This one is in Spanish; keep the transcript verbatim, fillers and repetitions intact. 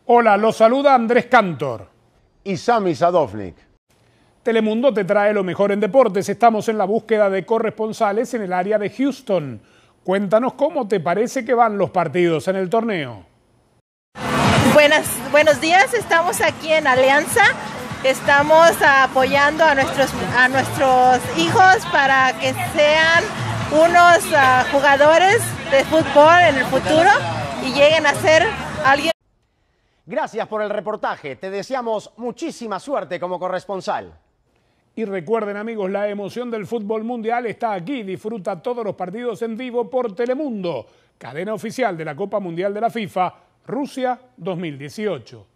Hola, los saluda Andrés Cantor. Y Sami Sadovnik. Telemundo te trae lo mejor en deportes. Estamos en la búsqueda de corresponsales en el área de Houston. Cuéntanos cómo te parece que van los partidos en el torneo. Buenas, buenos días, estamos aquí en Alianza. Estamos apoyando a nuestros, a nuestros hijos para que sean unos uh, jugadores de fútbol en el futuro y lleguen a ser alguien. Gracias por el reportaje. Te deseamos muchísima suerte como corresponsal. Y recuerden, amigos, la emoción del fútbol mundial está aquí. Disfruta todos los partidos en vivo por Telemundo, cadena oficial de la Copa Mundial de la FIFA Rusia dos mil dieciocho.